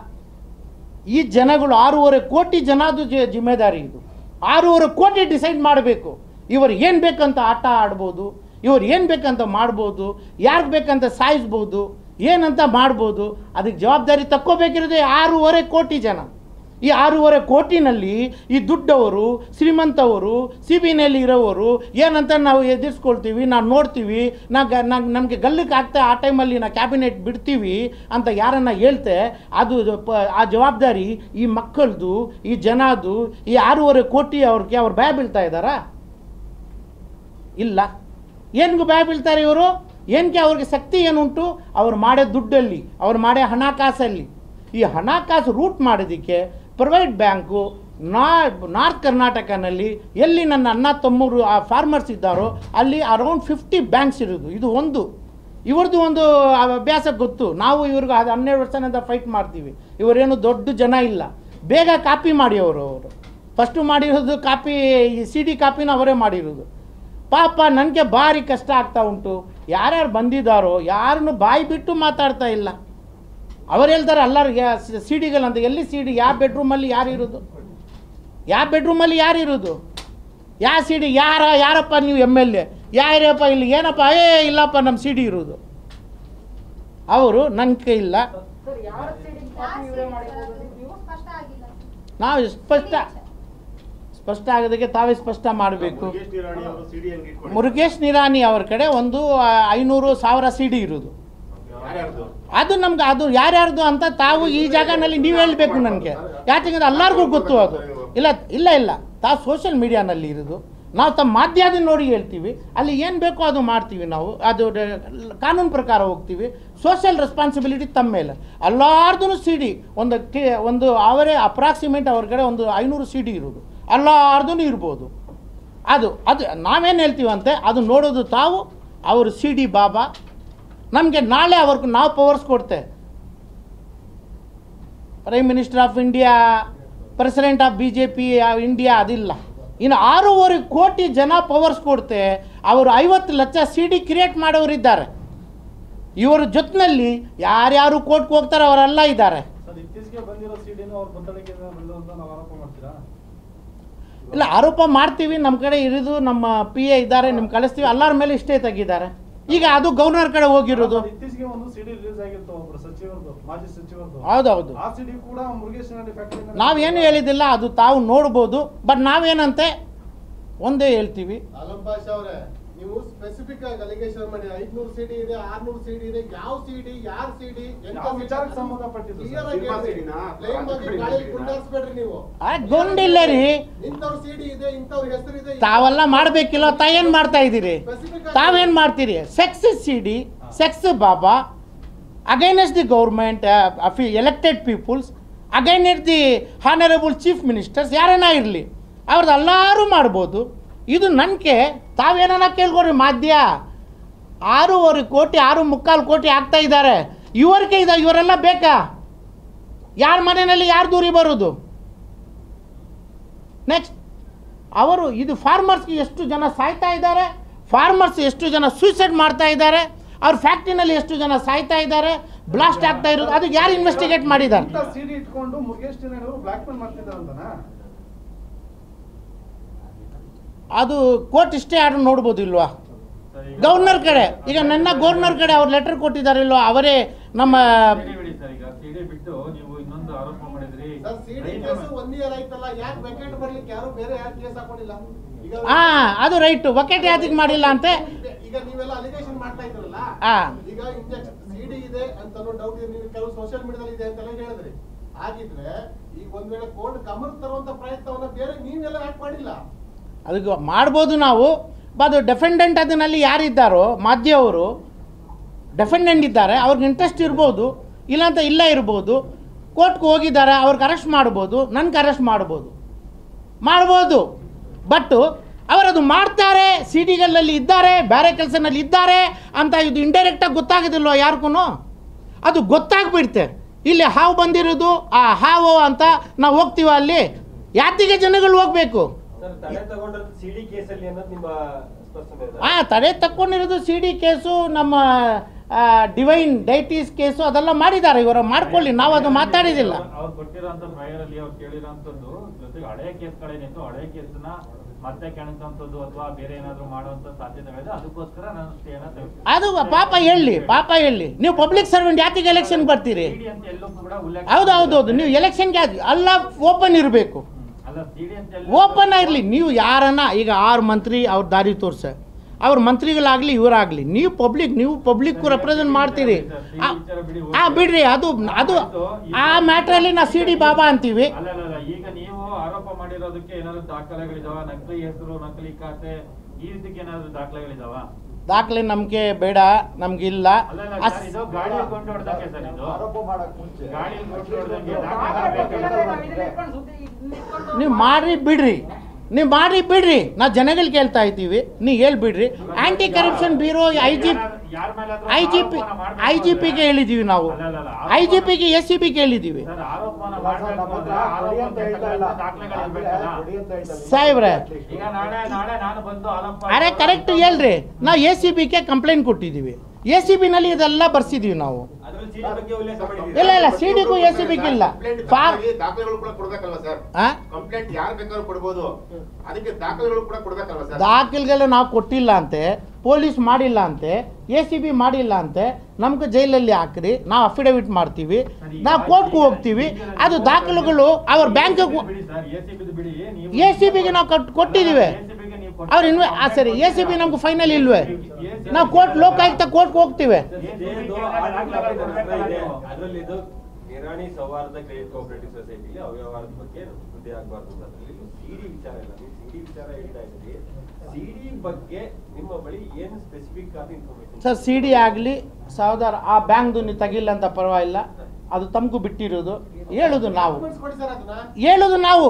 ಈ ಜನಗಳು ಆರೂವರೆ ಕೋಟಿ ಜನದು ಜಿಮ್ಮೆದಾರಿ ಇದು. ಆರೂವರೆ ಕೋಟಿ ಡಿಸೈಡ್ ಮಾಡಬೇಕು. ಇವರು ಏನು ಬೇಕಂತ ಆಟ ಆಡ್ಬೋದು, ಇವ್ರು ಏನು ಬೇಕಂತ ಮಾಡ್ಬೋದು, ಯಾರಿಗೆ ಬೇಕಂತ ಸಾಯಿಸ್ಬೋದು, ಏನಂತ ಮಾಡ್ಬೋದು. ಅದಕ್ಕೆ ಜವಾಬ್ದಾರಿ ತಕ್ಕೋಬೇಕಿರೋದೇ ಆರೂವರೆ ಕೋಟಿ ಜನ. ಈ ಆರೂವರೆ ಕೋಟಿನಲ್ಲಿ ಈ ದುಡ್ಡವರು, ಶ್ರೀಮಂತವರು, ಸಿ ಬಿನಲ್ಲಿ ಇರೋವರು ಏನಂತ ನಾವು ಎದುರಿಸ್ಕೊಳ್ತೀವಿ, ನಾವು ನೋಡ್ತೀವಿ, ನಾ ನಮಗೆ ಗಲ್ಲಕ್ಕೆ ಆಗ್ತಾ ಆ ಟೈಮಲ್ಲಿ ನಾವು ಕ್ಯಾಬಿನೆಟ್ ಬಿಡ್ತೀವಿ ಅಂತ ಯಾರನ್ನ ಹೇಳ್ತೆ ಅದು ಪ ಆ ಜವಾಬ್ದಾರಿ ಈ ಮಕ್ಕಳದು, ಈ ಜನದು, ಈ ಆರೂವರೆ ಕೋಟಿ ಅವ್ರಿಗೆ ಅವ್ರು ಭಯ ಬೀಳ್ತಾ ಇದ್ದಾರಾ? ಇಲ್ಲ. ಏನಿಗೂ ಭಯ ಬೀಳ್ತಾರೆ ಇವರು? ಏನಕ್ಕೆ ಅವ್ರಿಗೆ ಶಕ್ತಿ ಏನುಂಟು? ಅವ್ರು ಮಾಡೋ ದುಡ್ಡಲ್ಲಿ, ಅವ್ರು ಮಾಡೋ ಹಣಕಾಸಲ್ಲಿ. ಈ ಹಣಕಾಸು ರೂಟ್ ಮಾಡೋದಕ್ಕೆ ಪ್ರೈವೇಟ್ ಬ್ಯಾಂಕು ನಾ ನಾರ್ತ್ ಕರ್ನಾಟಕನಲ್ಲಿ ಎಲ್ಲಿ ನನ್ನ ಅಣ್ಣ ತಮ್ಮರು ಆ ಫಾರ್ಮರ್ಸ್ ಇದ್ದಾರೋ ಅಲ್ಲಿ ಅರೌಂಡ್ ಫಿಫ್ಟಿ ಬ್ಯಾಂಕ್ಸ್ ಇರೋದು. ಇದು ಒಂದು ಇವ್ರದ್ದು ಒಂದು ಅಭ್ಯಾಸ ಗೊತ್ತು. ನಾವು ಇವ್ರಿಗೆ ಅದು ಹನ್ನೆರಡು ವರ್ಷದಿಂದ ಫೈಟ್ ಮಾಡ್ತೀವಿ. ಇವರೇನು ದೊಡ್ಡ ಜನ ಇಲ್ಲ, ಬೇಗ ಕಾಪಿ ಮಾಡಿ ಅವರು ಅವರು ಫಸ್ಟು ಮಾಡಿರೋದು ಕಾಪಿ, ಸಿ ಡಿ ಕಾಪಿನ ಅವರೇ ಮಾಡಿರೋದು. ಪಾಪ ನನಗೆ ಭಾರಿ ಕಷ್ಟ ಆಗ್ತಾ ಉಂಟು. ಯಾರ್ಯಾರು ಬಂದಿದ್ದಾರೋ ಯಾರನ್ನು ಬಾಯಿ ಬಿಟ್ಟು ಮಾತಾಡ್ತಾ ಇಲ್ಲ. ಅವ್ರು ಹೇಳ್ತಾರೆ ಎಲ್ಲರೂ ಸಿ ಡಿಗಳಂತ. ಎಲ್ಲಿ ಸಿ ಡಿ? ಯಾವ ಬೆಡ್ರೂಮಲ್ಲಿ ಯಾರು ಇರೋದು? ಯಾವ ಬೆಡ್ರೂಮಲ್ಲಿ ಯಾರು ಇರೋದು? ಯಾವ ಸಿ ಡಿ? ಯಾರ ಯಾರಪ್ಪ ನೀವು ಎಮ್ ಎಲ್ ಎ? ಯಾರಪ್ಪ ಇಲ್ಲಿ? ಏನಪ್ಪ? ಏ ಇಲ್ಲಪ್ಪ ನಮ್ಮ ಸಿ ಡಿ ಇರೋದು. ಅವರು ನನ್ನ ಕೈ ಇಲ್ಲ. ನಾವು ಸ್ಪಷ್ಟ ಸ್ಪಷ್ಟ ಆಗೋದಕ್ಕೆ ತಾವೇ ಸ್ಪಷ್ಟ ಮಾಡಬೇಕು. ಮುರುಗೇಶ್ ನಿರಾಣಿ ಅವ್ರ ಕಡೆ ಒಂದು ಐನೂರು ಸಾವಿರ ಸಿ ಡಿ ಇರೋದು, ಅದು ನಮ್ಗೆ ಅದು ಯಾರ್ಯಾರ್ದು ಅಂತ ತಾವು ಈ ಜಾಗನಲ್ಲಿ ನೀವು ಹೇಳಬೇಕು ನನಗೆ, ಯಾಕೆಂದ್ರೆ ಎಲ್ಲರಿಗೂ ಗೊತ್ತು ಅದು. ಇಲ್ಲ ಇಲ್ಲ ಇಲ್ಲ ತಾವು ಸೋಷಿಯಲ್ ಮೀಡಿಯಾನಲ್ಲಿ ಇರೋದು, ನಾವು ತಮ್ಮ ಮಾಧ್ಯಮದಿಂದ ನೋಡಿ ಹೇಳ್ತೀವಿ, ಅಲ್ಲಿ ಏನು ಬೇಕೋ ಅದು ಮಾಡ್ತೀವಿ ನಾವು, ಅದು ಕಾನೂನು ಪ್ರಕಾರ ಹೋಗ್ತೀವಿ. ಸೋಷಿಯಲ್ ರೆಸ್ಪಾನ್ಸಿಬಿಲಿಟಿ ತಮ್ಮ ಮೇಲೆ. ಎಲ್ಲಾರ್ದು ಸಿ ಡಿ ಒಂದು ಕೆ ಒಂದು ಅವರೇ ಅಪ್ರಾಕ್ಸಿಮೇಟ್ ಅವ್ರ ಕಡೆ ಒಂದು ಐನೂರು ಸಿ ಡಿ ಇರೋದು, ಎಲ್ಲಾರ್ದು ಇರ್ಬೋದು. ಅದು ಅದು ನಾವೇನು ಹೇಳ್ತೀವಂತೆ ಅದು ನೋಡೋದು ತಾವು. ಅವರು ಸಿ ಡಿ ಬಾಬಾ ನಮಗೆ ನಾಳೆ ಅವ್ರಿಗೆ ನಾವು ಪವರ್ಸ್ ಕೊಡ್ತೆ. Prime minister of India, president of B J P India ಅದಿಲ್ಲ. ಇನ್ನು ಆರೂವರೆ ಕೋಟಿ ಜನ ಪವರ್ಸ್ ಕೊಡ್ತೆ. ಅವರು ಐವತ್ತು ಲಕ್ಷ ಸಿ ಡಿ ಕ್ರಿಯೇಟ್ ಮಾಡೋರಿದ್ದಾರೆ. ಇವರ ಜೊತೆಯಲ್ಲಿ ಯಾರ್ಯಾರು ಕೋರ್ಟ್ಗೆ ಹೋಗ್ತಾರೆ ಅವರೆಲ್ಲ ಇದ್ದಾರೆ. ಇಲ್ಲ ಆರೋಪ ಮಾಡ್ತೀವಿ, ನಮ್ಮ ಕಡೆ ಇರೋದು ನಮ್ಮ ಪಿ ಎ ಇದ್ದಾರೆ, ನಿಮ್ಗೆ ಕಳಿಸ್ತೀವಿ, ಎಲ್ಲರ ಮೇಲೆ ಇಷ್ಟೇ ತೆಗಿದ್ದಾರೆ. ಈಗ ಅದು ಗವರ್ನರ್ ಕಡೆ ಹೋಗಿರೋದು. ಹೌದೌದು, ನಾವೇನು ಹೇಳಿದಿಲ್ಲ, ಅದು ತಾವು ನೋಡ್ಬೋದು. ಬಟ್ ನಾವೇನಂತೆ ಒಂದೇ ಹೇಳ್ತೀವಿ, ನೀವು ಸ್ಪೆಸಿಫಿಕ್ ಆಗಿ ಅಲಿಗೇಷನ್ ಮಾಡಿ ಐದುನೂರು ಸಿಡಿ ಇದೆ, ಆರ್ನೂರು ಸಿಡಿ ಇದೆ, ಯಾವ ಸಿಡಿ ಯಾರ ಸಿಡಿ ವಿಚಾರಕ್ಕೆ ಸಂಬಂಧಪಟ್ಟಿದ್ದು ನೀವು ಗೊಂಡಿಲ್ಲ ರೀ. ಇಂಥವ್ರ ಸಿಡಿ ಇದೆ, ಇಂಥವ್ರ ಹೆಸರು ಇದೆ, ತಾವೆಲ್ಲ ಮಾಡ್ಬೇಕಿಲ್ಲ. ತಾ ಏನ್ ಮಾಡ್ತಾ ಇದ್ದೀರಿ, ತಾವೇನ್ ಮಾಡ್ತೀರಿ? ಸೆಕ್ಸ್ ಸಿಡಿ, ಸೆಕ್ಸ್ ಬಾಬಾ, against the government elected peoples, against the honourable chief ministers, ಯಾರೇನ ಇರಲಿ ಅವ್ರದ್ದು ಎಲ್ಲರೂ ಮಾಡ್ಬೋದು. ಇದು ನನಗೆ ತಾವೇನ ಕೇಳ್ಕೊಡ್ರಿ. ಮಾಧ್ಯ ಆರೂವರೆ ಕೋಟಿ ಆರು ಮುಕ್ಕಾಲು ಕೋಟಿ ಆಗ್ತಾ ಇದ್ದಾರೆ. ಇವರಿಗೆ ಇದೆ, ಇವರೆಲ್ಲ ಬೇಕಾ? ಯಾರ ಮನೆಯಲ್ಲಿ ಯಾರು ದೂರಿ ಬರೋದು? ನೆಕ್ಸ್ಟ್ ಅವರು ಇದು ಫಾರ್ಮರ್ಸ್ಗೆ ಎಷ್ಟು ಜನ ಸಾಯ್ತಾ ಇದ್ದಾರೆ, ಫಾರ್ಮರ್ಸ್ ಎಷ್ಟು ಜನ ಸೂಸೈಡ್ ಮಾಡ್ತಾ ಇದ್ದಾರೆ, ಅವ್ರ ಫ್ಯಾಕ್ಟ್ರಿನಲ್ಲಿ ಎಷ್ಟು ಜನ ಸಾಯ್ತಾ ಇದ್ದಾರೆ, ಬ್ಲಾಸ್ಟ್ ಆಗ್ತಾ ಇರೋದು, ಅದು ಯಾರು ಇನ್ವೆಸ್ಟಿಗೇಟ್ ಮಾಡಿದ್ದಾರೆ? ಅದು ಕೋರ್ಟ್ ಇಷ್ಟೇ ಆರ್ಡರ್ ನೋಡ್ಬೋದು ಇಲ್ವಾ? ಗವರ್ನರ್ ಕಡೆ ಈಗ ನನ್ನ ಗವರ್ನರ್ ಕಡೆ ಅವ್ರು ಲೆಟರ್ ಕೊಟ್ಟಿದ್ದಾರೆ ಇಲ್ವಾ? ಅವರೇ ನಮ್ಮ ಹಾ ಅದು ರೈಟ್. ವಕೀಟ್ ಯಾತಿಗೆ ಮಾಡಿಲ್ಲ ಅಂತೆ. ಈಗ ನೀವೆಲ್ಲ ಅಲಿಗೇಷನ್ ಮಾಡ್ತಾ ಇದ್ರಲ್ಲ, ಈಗ ಸಿಡಿ ಇದೆ ಅಂತ ಡೌಟ್ ನೀವು ಕೆಲವು ಸೋಷಿಯಲ್ ಮೀಡಿಯಾದಲ್ಲಿ ಇದೆ ಅಂತೆಲ್ಲ ಹೇಳಿದ್ರಿ. ಹಾಗಿದ್ರೆ ಈಗ ಒಂದ್ ವೇಳೆ ಕೋರ್ಟ್ ಗಮನ ತರುವಂತ ಪ್ರಯತ್ನವನ್ನ ಬೇರೆ ನೀವೆಲ್ಲ ಯಾಕೆ ಮಾಡಿಲ್ಲ? ಅದಕ್ಕೆ ಮಾಡ್ಬೋದು ನಾವು. ಅದು ಡೆಫೆಂಡೆಂಟ್ ಅದನ್ನಲ್ಲಿ ಯಾರಿದ್ದಾರೋ ಮಾಧ್ಯ ಅವರು ಡೆಫೆಂಡೆಂಟ್ ಇದ್ದಾರೆ, ಅವ್ರಿಗೆ ಇಂಟ್ರೆಸ್ಟ್ ಇರ್ಬೋದು, ಇಲ್ಲಾಂತ ಇಲ್ಲ ಇರ್ಬೋದು. ಕೋರ್ಟ್ಗೆ ಹೋಗಿದ್ದಾರೆ, ಅವ್ರಿಗೆ ಅರೆಸ್ಟ್ ಮಾಡ್ಬೋದು, ನನಗೆ ಅರೆಸ್ಟ್ ಮಾಡ್ಬೋದು ಮಾಡ್ಬೋದು ಬಟ್ ಅವರದು ಮಾಡ್ತಾರೆ, ಸಿ ಡಿಗಳಲ್ಲಿ ಇದ್ದಾರೆ, ಬೇರೆ ಕೆಲಸನಲ್ಲಿ ಇದ್ದಾರೆ ಅಂತ ಇದು ಇಂಡೈರೆಕ್ಟಾಗಿ ಗೊತ್ತಾಗೋದಿಲ್ವ ಯಾರಿಗೂ? ಅದು ಗೊತ್ತಾಗ್ಬಿಡ್ತೆ. ಇಲ್ಲಿ ಹಾವು ಬಂದಿರೋದು ಆ ಹಾವು ಅಂತ ನಾವು ಹೋಗ್ತೀವ, ಅಲ್ಲಿ ಯಾತಿಗೆ ಜನಗಳು ಹೋಗ್ಬೇಕು? ಹಾ ತಡೆ ತಕ್ಕೊಂಡಿರೋದು ಸಿ ಡಿ ಕೇಸು, ನಮ್ಮ ಡಿವೈನ್ ಡೈಟೀಸ್ ಕೇಸು ಅದೆಲ್ಲ ಮಾಡಿದ್ದಾರೆ. ಇವರು ಮಾಡ್ಕೊಳ್ಳಿ, ನಾವು ಅದು ಮಾತಾಡಿದಿಲ್ಲ. ಅದು ಪಾಪ ಹೇಳಿ ಪಾಪ ಹೇಳಿ ನೀವು ಪಬ್ಲಿಕ್ ಸರ್ವೆಂಟ್ ಯಾತಿಗೆ ಎಲೆಕ್ಷನ್ ಬರ್ತೀರಿ? ಹೌದು ಹೌದೌದು, ನೀವು ಎಲೆಕ್ಷನ್ಗೆ ಎಲ್ಲ ಓಪನ್ ಇರಬೇಕು, ಓಪನ್ ಆಗಿರಲಿ. ನೀವು ಯಾರನ್ನ ಈಗ ಆರು ಮಂತ್ರಿ ಅವ್ರ ದಾರಿ ತೋರ್ಸ, ಅವ್ರ ಮಂತ್ರಿಗಳಾಗಲಿ ಇವರಾಗಲಿ, ನೀವು ಪಬ್ಲಿಕ್ ನೀವು ಪಬ್ಲಿಕ್ ರೆಪ್ರೆಸೆಂಟ್ ಮಾಡ್ತೀರಿ. ಆ ಬಿಡ್ರಿ, ಅದು ಅದು ಆ ಮ್ಯಾಟ್ರಲ್ಲಿ ನಾವು ಸಿ ಡಿ ಬಾಬಾ ಅಂತೀವಿ. ಈಗ ನೀವು ಆರೋಪ ಮಾಡಿರೋದಕ್ಕೆ ಏನಾದ್ರು ದಾಖಲೆಗಳಿದಾವ? ನಕಲಿ ಹೆಸರು, ನಕಲಿ ಖಾತೆ, ಈ ರೀತಿಗೆ ಏನಾದ್ರು ದಾಖಲೆಗಳಿದಾವ? ದಾಖಲೆ ನಮ್ಗೆ ಬೇಡ, ನಮ್ಗಿಲ್ಲ. ನೀವು ಮಾಡ್ರಿ ಬಿಡ್ರಿ, ನೀವು ಮಾಡ್ರಿ ಬಿಡ್ರಿ, ನಾವು ಜನಗಳಿಗೆ ಕೇಳ್ತಾ ಇದ್ದೀವಿ, ನೀವು ಹೇಳ್ಬಿಡ್ರಿ. Anti corruption bureau I G I G P I G ಪಿಗೆ ಹೇಳಿದ್ದೀವಿ ನಾವು, ಐ ಜಿ ಪಿಗೆ ಎಸ್ ಸಿ ಬಿಗೆ ಹೇಳಿದ್ದೀವಿ. ಸಾಹೇಬ್ರೆ ಅರೆ ಕರೆಕ್ಟ್ ಹೇಳ್ರಿ, ನಾವು ಎ ಸಿ ಬಿಗೆ ಕಂಪ್ಲೇಂಟ್ ಕೊಟ್ಟಿದ್ದೀವಿ, ಎ ಸಿ ಬಿನಲ್ಲಿ ಇದೆಲ್ಲ ಬರ್ಸಿದ್ದೀವಿ ನಾವು. ಇಲ್ಲ ಇಲ್ಲ ಸಿ ಡಿಗೂ ಎ ಸಿ ಬಿಗೂ ಇಲ್ಲ ದಾಖಲೆಗಳು ಕೂಡ ಕೊಡ್ಬೇಕಲ್ವಾ ಸರ್? ಕಂಪ್ಲೇಂಟ್ ಯಾರು ಬೇಕಾದ್ರೂ ಕೊಡ್ಬೋದು, ಅದಕ್ಕೆ ದಾಖಲೆಗಳು ಕೂಡ ಕೊಡ್ಬೇಕಲ್ವಾ ಸರ್? ದಾಖಲೆಗಳು ನಾವು ಕೊಟ್ಟಿಲ್ಲ ಅಂತೆ, ಪೊಲೀಸ್ ಮಾಡಿಲ್ಲ ಅಂತೆ, ಎ ಸಿ ಬಿ ಮಾಡಿಲ್ಲ ಅಂತೆ, ನಮ್ಗೆ ಜೈಲಲ್ಲಿ ಹಾಕ್ರಿ, ನಾವು ಅಫಿಡವಿಟ್ ಮಾಡ್ತೀವಿ, ನಾವು ಕೋರ್ಟ್ಗೆ ಹೋಗ್ತೀವಿ. ಅದು ದಾಖಲೆಗಳು ಅವ್ರ ಬ್ಯಾಂಕ್ ಎ ಸಿ ಬಿಗೆ ನಾವು ಕೊಟ್ಟಿದ್ದೀವಿ. ಅವ್ರು ಇನ್ವೆ ಸರಿ ಎ ಸಿ ಬಿ ನಮ್ಗೆ ಫೈನಲ್ ಇಲ್ವೇ? ನಾವು ಕೋರ್ಟ್ ಲೋಕಾಯುಕ್ತ ಕೋರ್ಟ್ಗೆ ಹೋಗ್ತೀವಿ. ನಿರಾಣಿ ಸೌಹಾರ್ದ ಕ್ರೆಡಿಟ್ ಕೋಆಪರೇಟಿವ್ ಸೊಸೈಟಿಲಿ ಅವ್ಯವಹಾರದ ಬಗ್ಗೆ ವೃದ್ಧಿ ಆಗಬಾರ್ದು. ಅದರಲ್ಲಿ ಸಿಡಿ ವಿಚಾರ ಇಲ್ಲ, ನೀವು ಸಿಡಿ ವಿಚಾರ ಹೇಳ್ತಾ ಇದ್ದೀರಿ. ಸಿಡಿ ಬಗ್ಗೆ ನಿಮ್ಮ ಬಳಿ ಏನು ಸ್ಪೆಸಿಫಿಕ್ ಆದ ಇನ್ಫಾರ್ಮೇಶನ್? ಸರ್ ಸಿ ಡಿ ಆಗಲಿ ಸಾವಿರ ಆ ಬ್ಯಾಂಕ್ದು ನೀವು ತೆಗಿಲ್ಲ ಅಂತ ಪರವಾಗಿಲ್ಲ, ಅದು ತಮಗೂ ಬಿಟ್ಟಿರೋದು. ಹೇಳೋದು ನಾವು ಹೇಳೋದು ನಾವು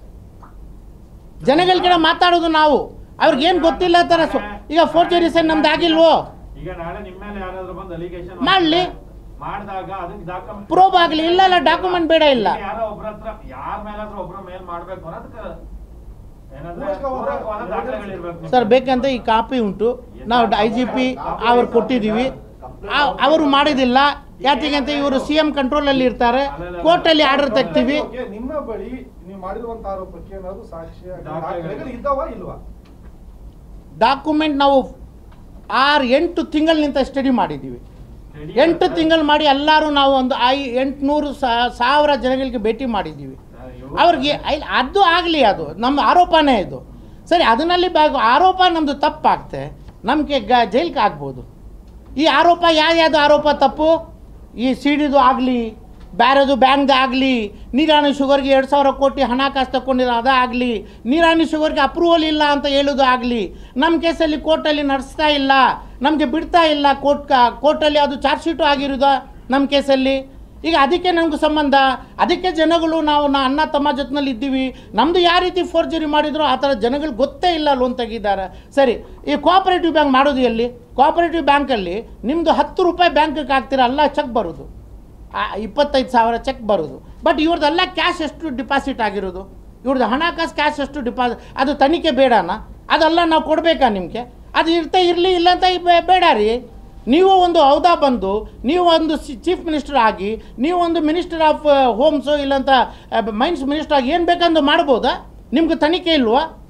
ಜನಗಳ ಕಡೆ ಮಾತಾಡೋದು ನಾವು. ಅವ್ರಿಗೇನು ಗೊತ್ತಿಲ್ಲ ಥರ ಈಗ ಫೋರ್ಜರಿ ಸರ್ ನಮ್ದು ಆಗಿಲ್ವೋ ಈಗ ನಾಳೆ ನಿಮ್ಮ ಮೇಲೆ ಯಾರಾದ್ರೂ ಬಂದು ಅಲಿಗೇಷನ್ ಮಾಡಲಿ, ಮಾಡಿದಾಗ ಅದಕ್ಕೆ ಡಾಕ್ಯುಮೆಂಟ್ ಪ್ರೋಬ್ ಆಗಲಿ. ಇಲ್ಲ ಇಲ್ಲ ಡಾಕ್ಯುಮೆಂಟ್ ಬೇಡ ಇಲ್ಲ. ಯಾರೋ ಒಬ್ಬರ ಹತ್ರ ಯಾರ ಮೇಲಾದ್ರೂ ಒಬ್ಬರ ಮೇಲ್ ಮಾಡಬೇಕು ಅನ್ನೋದಕ್ಕೆ ಏನಾದ್ರೆ ಪೂರಕವಾದ ದಾಖಲೆಗಳಿರ್ಬೇಕು ಸರ್. ಬೇಕಂತ ಈ ಕಾಪಿ ಉಂಟು, ನಾವು ಐ ಜಿ ಪಿ ಅವ್ರು ಕೊಟ್ಟಿದ್ದೀವಿ, ಅವರು ಮಾಡಿದಿಲ್ಲ. ಯಾಕೆಂತ ಇವರು ಸಿ ಎಂ ಕಂಟ್ರೋಲಲ್ಲಿ ಇರ್ತಾರೆ, ಕೋರ್ಟಲ್ಲಿ ಆರ್ಡರ್ ತೆಗ್ತೀವಿ. ನಿಮ್ಮ ಬಳಿ ನೀವು ಮಾಡಿರುವಂತ ಆರೋಪಕ್ಕೆ ಏನಾದ್ರು ಸಾಕ್ಷ್ಯ ಇದ್ದಾವ ಇಲ್ವಾ? ಡಾಕ್ಯುಮೆಂಟ್ ನಾವು ಆರು ಎಂಟು ತಿಂಗಳಿನಿಂದ ಸ್ಟಡಿ ಮಾಡಿದ್ದೀವಿ. ಎಂಟು ತಿಂಗಳು ಮಾಡಿ ಎಲ್ಲರೂ ನಾವು ಒಂದು ಐ ಎಂಟುನೂರು ಸಾವಿರ ಜನಗಳಿಗೆ ಭೇಟಿ ಮಾಡಿದ್ದೀವಿ. ಅವ್ರಿಗೆ ಅದು ಆಗಲಿ, ಅದು ನಮ್ಮ ಆರೋಪನೇ ಇದು. ಸರಿ, ಅದನ್ನಲ್ಲಿ ಭಾಗ ಆರೋಪ ನಮ್ಮದು ತಪ್ಪಾಗ್ತೆ, ನಮಗೆ ಗ ಜೈಲ್ಗೆ ಆಗ್ಬೋದು. ಈ ಆರೋಪ ಯಾವ್ಯಾವುದು ಆರೋಪ ತಪ್ಪು? ಈ ಸಿಡಿದು ಆಗಲಿ, ಬೇರೆದು ಬ್ಯಾಂಕ್ದು ಆಗಲಿ, ನೀರಾಣಿ ಶುಗರ್ಗೆ ಎರಡು ಸಾವಿರ ಕೋಟಿ ಹಣಕಾಸು ತಗೊಂಡಿರೋ ಅದಾಗಲಿ, ನೀರಾಣಿ ಶುಗರ್ಗೆ ಅಪ್ರೂವಲ್ ಇಲ್ಲ ಅಂತ ಹೇಳೋದು ಆಗಲಿ, ನಮ್ಮ ಕೇಸಲ್ಲಿ ಕೋರ್ಟಲ್ಲಿ ನಡೆಸ್ತಾ ಇಲ್ಲ, ನಮಗೆ ಬಿಡ್ತಾ ಇಲ್ಲ, ಕೋರ್ಟ್ ಕೋರ್ಟಲ್ಲಿ ಅದು ಚಾರ್ಜ್ ಶೀಟು ಆಗಿರೋದು ನಮ್ಮ ಕೇಸಲ್ಲಿ. ಈಗ ಅದಕ್ಕೆ ನಮಗೂ ಸಂಬಂಧ, ಅದಕ್ಕೆ ಜನಗಳು ನಾವು ನಾ ಅಣ್ಣ ತಮ್ಮ ಜೊತೆನಲ್ಲಿ ಇದ್ದೀವಿ. ನಮ್ಮದು ಯಾವ ರೀತಿ ಫೋರ್ಜರಿ ಮಾಡಿದ್ರು ಆ ಥರ ಜನಗಳಿಗೆ ಗೊತ್ತೇ ಇಲ್ಲ ಲೋನ್ ತೆಗಿದ್ದಾರೆ. ಸರಿ, ಈ ಕೋಆಪರೇಟಿವ್ ಬ್ಯಾಂಕ್ ಮಾಡೋದು ಎಲ್ಲಿ? ಕೋಆಪರೇಟಿವ್ ಬ್ಯಾಂಕಲ್ಲಿ ನಿಮ್ಮದು ಹತ್ತು ರೂಪಾಯಿ ಬ್ಯಾಂಕಿಗೆ ಹಾಕ್ತೀರ, ಎಲ್ಲ ಚೆಕ್ ಬರೋದು, ಇಪ್ಪತ್ತೈದು ಸಾವಿರ ಚೆಕ್ ಬರೋದು. ಬಟ್ ಇವ್ರದ್ದೆಲ್ಲ ಕ್ಯಾಶ್ ಎಷ್ಟು ಡಿಪಾಸಿಟ್ ಆಗಿರೋದು, ಇವ್ರದ್ದು ಹಣಕಾಸು ಕ್ಯಾಶ್ ಎಷ್ಟು ಡಿಪಾಸಿಟ್, ಅದು ತನಿಖೆ ಬೇಡನಾ? ಅದೆಲ್ಲ ನಾವು ಕೊಡಬೇಕಾ ನಿಮಗೆ? ಅದು ಇರ್ತಾ ಇರಲಿ, ಇಲ್ಲ ಅಂತ ಬೇಡ ರೀ. ನೀವು ಒಂದು ಹೌದಾ ಬಂದು ನೀವು ಒಂದು ಚೀಫ್ ಮಿನಿಸ್ಟರ್ ಆಗಿ, ನೀವು ಒಂದು ಮಿನಿಸ್ಟರ್ ಆಫ್ ಹೋಮ್ಸು ಇಲ್ಲಂತ ಮೈನ್ಸ್ ಮಿನಿಸ್ಟರ್ ಆಗಿ ಏನು ಬೇಕಂದು ಮಾಡ್ಬೋದಾ? ನಿಮ್ಗೆ ತನಿಖೆ ಇಲ್ವಾ?